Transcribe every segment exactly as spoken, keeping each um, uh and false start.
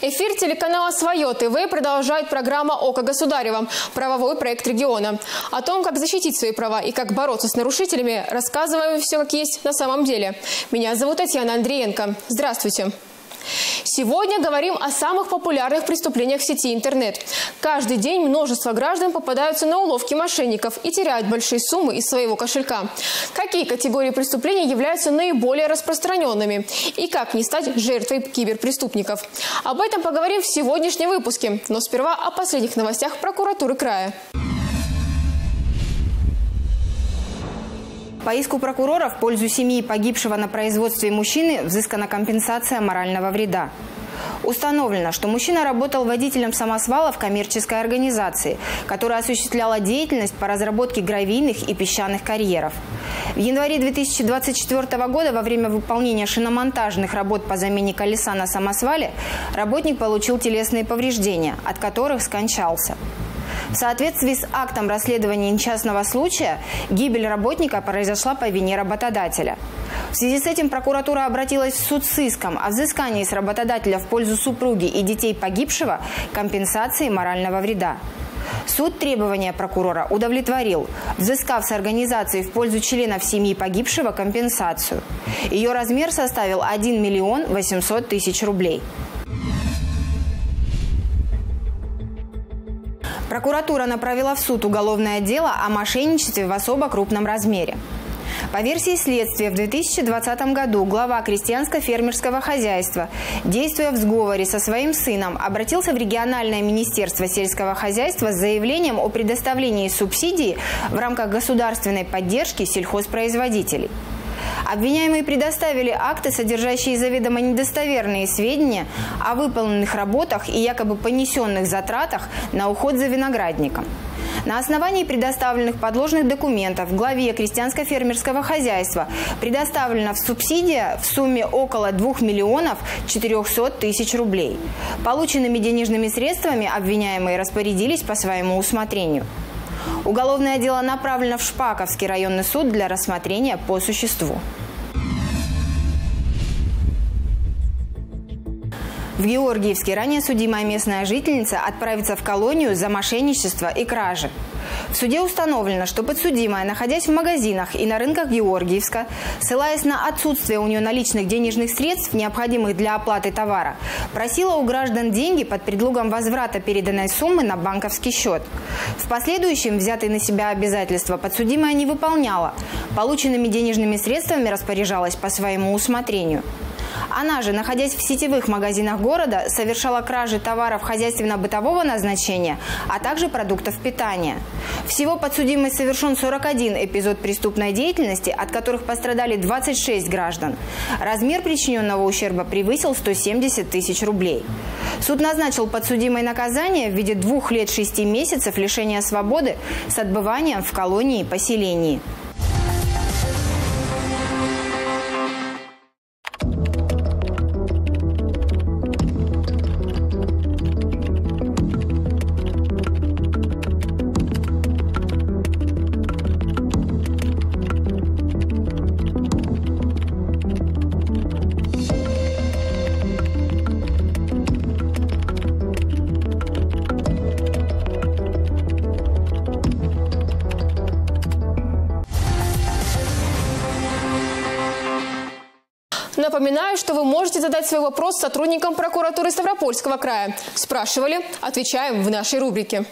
Эфир телеканала «Свое ТВ» продолжает программа «Око Государева» – правовой проект региона. О том, как защитить свои права и как бороться с нарушителями, рассказываем все как есть на самом деле. Меня зовут Татьяна Андриенко. Здравствуйте. Сегодня говорим о самых популярных преступлениях в сети интернет. Каждый день множество граждан попадаются на уловки мошенников и теряют большие суммы из своего кошелька. Какие категории преступлений являются наиболее распространенными? И как не стать жертвой киберпреступников? Об этом поговорим в сегодняшнем выпуске. Но сперва о последних новостях прокуратуры края. По иску прокурора в пользу семьи погибшего на производстве мужчины взыскана компенсация морального вреда. Установлено, что мужчина работал водителем самосвала в коммерческой организации, которая осуществляла деятельность по разработке гравийных и песчаных карьеров. В январе две тысячи двадцать четвёртого года во время выполнения шиномонтажных работ по замене колеса на самосвале работник получил телесные повреждения, от которых скончался. В соответствии с актом расследования несчастного случая, гибель работника произошла по вине работодателя. В связи с этим прокуратура обратилась в суд с иском о взыскании с работодателя в пользу супруги и детей погибшего компенсации морального вреда. Суд требования прокурора удовлетворил, взыскав с организации в пользу членов семьи погибшего компенсацию. Ее размер составил один миллион восемьсот тысяч рублей. Прокуратура направила в суд уголовное дело о мошенничестве в особо крупном размере. По версии следствия, в две тысячи двадцатом году глава крестьянско-фермерского хозяйства, действуя в сговоре со своим сыном, обратился в региональное министерство сельского хозяйства с заявлением о предоставлении субсидий в рамках государственной поддержки сельхозпроизводителей. Обвиняемые предоставили акты, содержащие заведомо недостоверные сведения о выполненных работах и якобы понесенных затратах на уход за виноградником. На основании предоставленных подложных документов главе крестьянско-фермерского хозяйства предоставлена субсидия в сумме около двух миллионов четырёхсот тысяч рублей. Полученными денежными средствами обвиняемые распорядились по своему усмотрению. Уголовное дело направлено в Шпаковский районный суд для рассмотрения по существу. В Георгиевске ранее судимая местная жительница отправится в колонию за мошенничество и кражи. В суде установлено, что подсудимая, находясь в магазинах и на рынках Георгиевска, ссылаясь на отсутствие у нее наличных денежных средств, необходимых для оплаты товара, просила у граждан деньги под предлогом возврата переданной суммы на банковский счет. В последующем взятые на себя обязательства подсудимая не выполняла, полученными денежными средствами распоряжалась по своему усмотрению. Она же, находясь в сетевых магазинах города, совершала кражи товаров хозяйственно-бытового назначения, а также продуктов питания. Всего подсудимой совершен сорок один эпизод преступной деятельности, от которых пострадали двадцать шесть граждан. Размер причиненного ущерба превысил сто семьдесят тысяч рублей. Суд назначил подсудимой наказание в виде двух лет шести месяцев лишения свободы с отбыванием в колонии-поселении. Напоминаю, что вы можете задать свой вопрос сотрудникам прокуратуры Ставропольского края. Спрашивали? Отвечаем в нашей рубрике.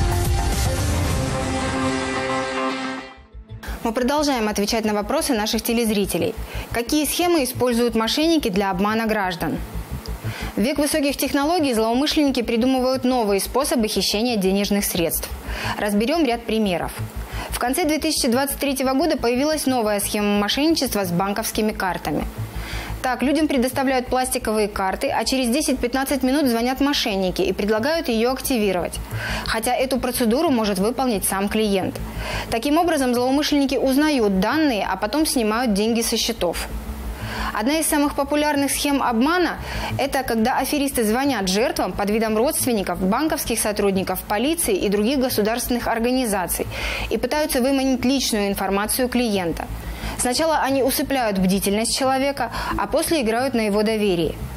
Мы продолжаем отвечать на вопросы наших телезрителей. Какие схемы используют мошенники для обмана граждан? В век высоких технологий злоумышленники придумывают новые способы хищения денежных средств. Разберем ряд примеров. В конце две тысячи двадцать третьего года появилась новая схема мошенничества с банковскими картами. Так, людям предоставляют пластиковые карты, а через десять-пятнадцать минут звонят мошенники и предлагают ее активировать. Хотя эту процедуру может выполнить сам клиент. Таким образом, злоумышленники узнают данные, а потом снимают деньги со счетов. Одна из самых популярных схем обмана – это когда аферисты звонят жертвам под видом родственников, банковских сотрудников, полиции и других государственных организаций и пытаются выманить личную информацию клиента. Сначала они усыпляют бдительность человека, а после играют на его доверии.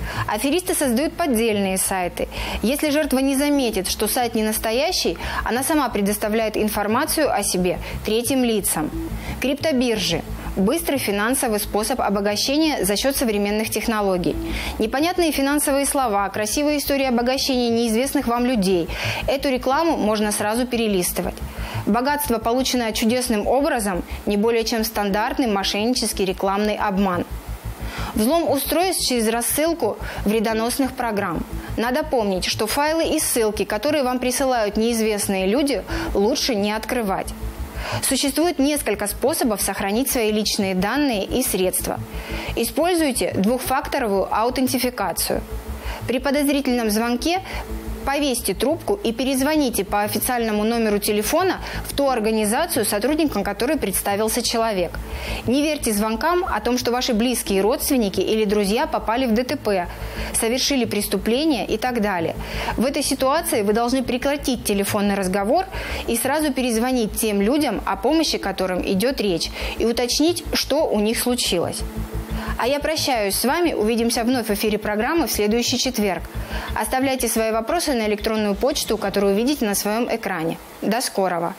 Аферисты создают поддельные сайты. Если жертва не заметит, что сайт не настоящий, она сама предоставляет информацию о себе третьим лицам. Криптобиржи – быстрый финансовый способ обогащения за счет современных технологий. Непонятные финансовые слова, красивые истории обогащения неизвестных вам людей – эту рекламу можно сразу перелистывать. Богатство, полученное чудесным образом, не более чем стандартный мошеннический рекламный обман. Взлом устройств через рассылку вредоносных программ. Надо помнить, что файлы и ссылки, которые вам присылают неизвестные люди, лучше не открывать. Существует несколько способов сохранить свои личные данные и средства. Используйте двухфакторовую аутентификацию. При подозрительном звонке повесьте трубку и перезвоните по официальному номеру телефона в ту организацию, сотрудником которой представился человек. Не верьте звонкам о том, что ваши близкие родственники или друзья попали в ДТП, совершили преступление и так далее. В этой ситуации вы должны прекратить телефонный разговор и сразу перезвонить тем людям, о помощи которым идет речь, и уточнить, что у них случилось. А я прощаюсь с вами. Увидимся вновь в эфире программы в следующий четверг. Оставляйте свои вопросы на электронную почту, которую видите на своем экране. До скорого!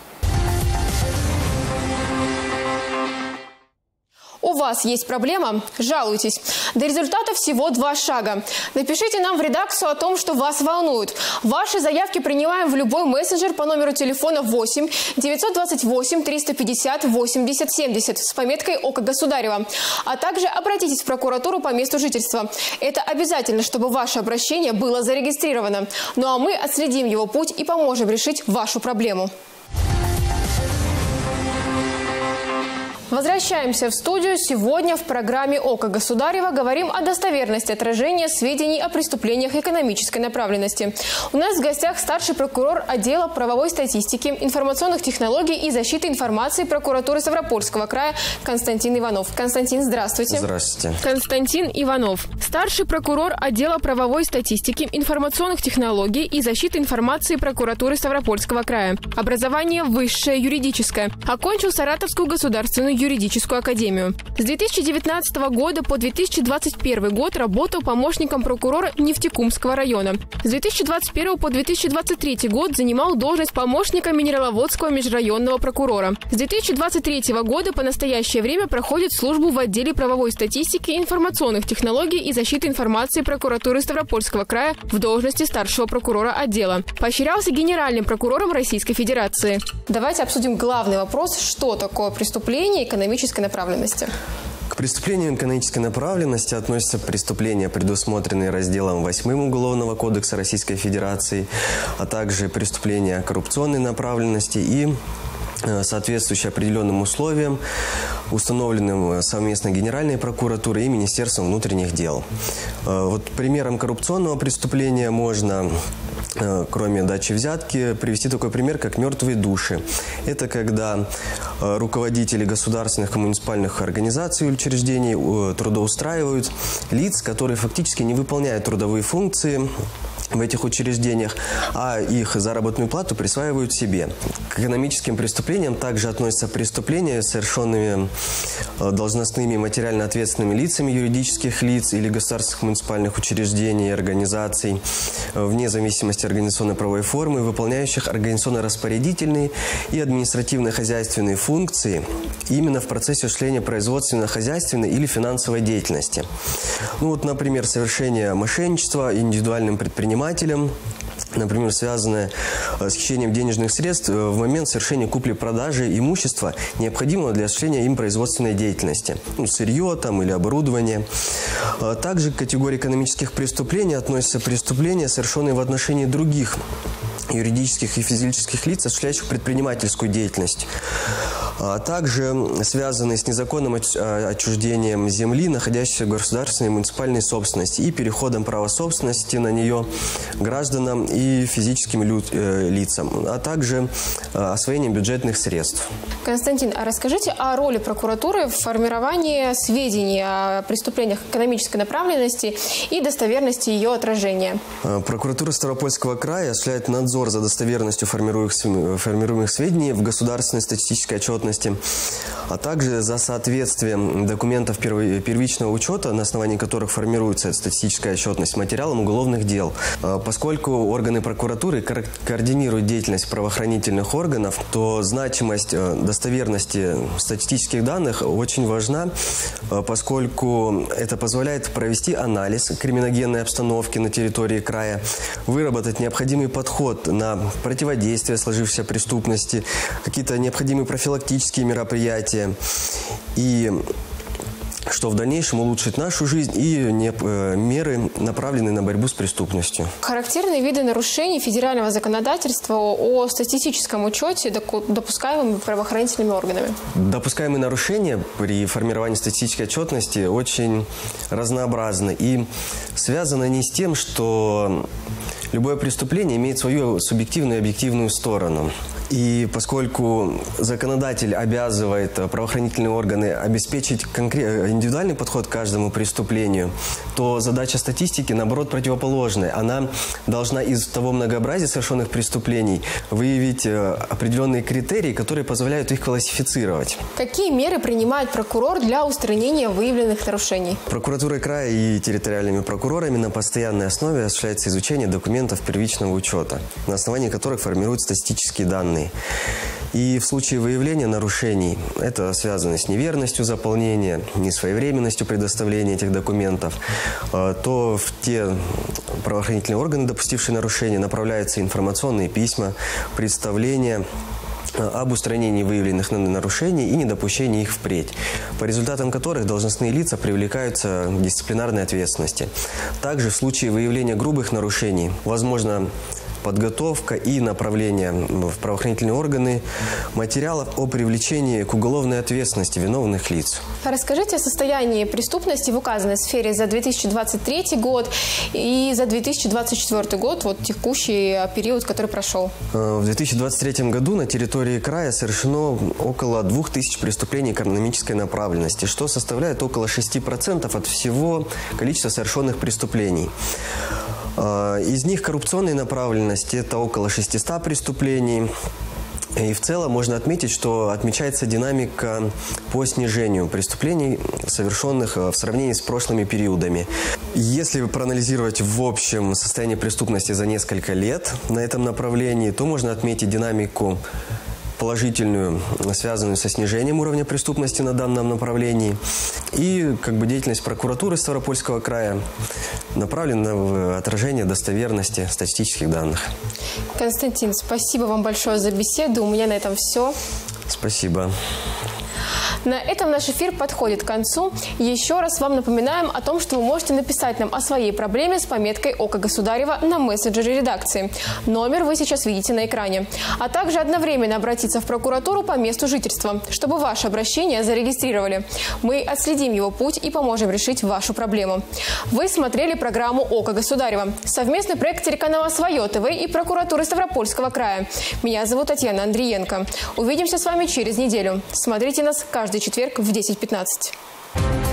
У вас есть проблема? Жалуйтесь. До результата всего два шага. Напишите нам в редакцию о том, что вас волнует. Ваши заявки принимаем в любой мессенджер по номеру телефона восемь девятьсот двадцать восемь триста пятьдесят восемьдесят семьдесят с пометкой «Око Государева». А также обратитесь в прокуратуру по месту жительства. Это обязательно, чтобы ваше обращение было зарегистрировано. Ну а мы отследим его путь и поможем решить вашу проблему. Возвращаемся в студию. Сегодня в программе «Око Государева» говорим о достоверности отражения сведений о преступлениях экономической направленности. У нас в гостях старший прокурор отдела правовой статистики, информационных технологий и защиты информации прокуратуры Ставропольского края Константин Иванов. Константин, здравствуйте. Здравствуйте. Константин Иванов, старший прокурор отдела правовой статистики, информационных технологий и защиты информации прокуратуры Ставропольского края. Образование высшее, юридическое. Окончил Саратовскую государственную юридическую академию. С две тысячи девятнадцатого года по две тысячи двадцать первый год работал помощником прокурора Нефтекумского района. С две тысячи двадцать первого по две тысячи двадцать третий год занимал должность помощника Минераловодского межрайонного прокурора. С две тысячи двадцать третьего года по настоящее время проходит службу в отделе правовой статистики, информационных технологий и защиты информации прокуратуры Ставропольского края в должности старшего прокурора отдела. Поощрялся генеральным прокурором Российской Федерации. Давайте обсудим главный вопрос, что такое преступление экономической направленности. К преступлениям экономической направленности относятся преступления, предусмотренные разделом восьмым Уголовного кодекса Российской Федерации, а также преступления коррупционной направленности и соответствующие определенным условиям, установленным совместно Генеральной прокуратурой и Министерством внутренних дел. Вот примером коррупционного преступления можно, кроме дачи взятки, привести такой пример, как мертвые души. Это когда руководители государственных и муниципальных организаций и учреждений трудоустраивают лиц, которые фактически не выполняют трудовые функции в этих учреждениях, а их заработную плату присваивают себе. К экономическим преступлениям также относятся преступления, совершенными должностными и материально ответственными лицами юридических лиц или государственных муниципальных учреждений и организаций, вне зависимости организационно-правовой формы, выполняющих организационно-распорядительные и административно-хозяйственные функции именно в процессе осуществления производственно-хозяйственной или финансовой деятельности. Ну вот, например, совершение мошенничества индивидуальным предпринимателем, например, связанное с хищением денежных средств в момент совершения купли-продажи имущества, необходимого для осуществления им производственной деятельности, ну, сырье там или оборудование. Также к категории экономических преступлений относятся преступления, совершенные в отношении других юридических и физических лиц, осуществляющих предпринимательскую деятельность, а также связанные с незаконным отчуждением земли, находящейся в государственной и муниципальной собственности, и переходом права собственности на нее гражданам и физическим лицам, а также освоением бюджетных средств. Константин, а расскажите о роли прокуратуры в формировании сведений о преступлениях экономической направленности и достоверности ее отражения. Прокуратура Ставропольского края осуществляет надзор надзор за достоверностью формируемых сведений в государственной статистической отчетности, а также за соответствием документов первичного учета, на основании которых формируется статистическая отчетность, материалам уголовных дел. Поскольку органы прокуратуры координируют деятельность правоохранительных органов, то значимость достоверности статистических данных очень важна, поскольку это позволяет провести анализ криминогенной обстановки на территории края, выработать необходимый подход на противодействие сложившейся преступности, какие-то необходимые профилактические мероприятия, и что в дальнейшем улучшит нашу жизнь, и меры, направленные на борьбу с преступностью. Характерные виды нарушений федерального законодательства о статистическом учете, допускаемыми правоохранительными органами. Допускаемые нарушения при формировании статистической отчетности очень разнообразны и связаны не с тем, что любое преступление имеет свою субъективную и объективную сторону. И поскольку законодатель обязывает правоохранительные органы обеспечить конкрет... индивидуальный подход к каждому преступлению, то задача статистики, наоборот, противоположная. Она должна из того многообразия совершенных преступлений выявить определенные критерии, которые позволяют их классифицировать. Какие меры принимает прокурор для устранения выявленных нарушений? Прокуратурой края и территориальными прокурорами на постоянной основе осуществляется изучение документов первичного учета, на основании которых формируют статистические данные. И в случае выявления нарушений, это связано с неверностью заполнения, несвоевременностью предоставления этих документов, то в те правоохранительные органы, допустившие нарушения, направляются информационные письма, представления об устранении выявленных нарушений и недопущении их впредь, по результатам которых должностные лица привлекаются к дисциплинарной ответственности. Также в случае выявления грубых нарушений возможно подготовка и направление в правоохранительные органы материалов о привлечении к уголовной ответственности виновных лиц. Расскажите о состоянии преступности в указанной сфере за две тысячи двадцать третий год и за две тысячи двадцать четвёртый год, вот текущий период, который прошел. В две тысячи двадцать третьем году на территории края совершено около двух тысяч преступлений экономической направленности, что составляет около шести процентов от всего количества совершенных преступлений. Из них коррупционные направленности – это около шестисот преступлений. И в целом можно отметить, что отмечается динамика по снижению преступлений, совершенных в сравнении с прошлыми периодами. Если проанализировать в общем состояние преступности за несколько лет на этом направлении, то можно отметить динамику положительную, связанную со снижением уровня преступности на данном направлении. И как бы деятельность прокуратуры Ставропольского края направлена в отражение достоверности статистических данных. Константин, спасибо вам большое за беседу. У меня на этом все. Спасибо. На этом наш эфир подходит к концу. Еще раз вам напоминаем о том, что вы можете написать нам о своей проблеме с пометкой «Око Государева» на мессенджере редакции. Номер вы сейчас видите на экране. А также одновременно обратиться в прокуратуру по месту жительства, чтобы ваше обращение зарегистрировали. Мы отследим его путь и поможем решить вашу проблему. Вы смотрели программу «Око Государева». Совместный проект телеканала «Свое ТВ» и прокуратуры Ставропольского края. Меня зовут Татьяна Андриенко. Увидимся с вами через неделю. Смотрите нас каждый четверг в десять пятнадцать.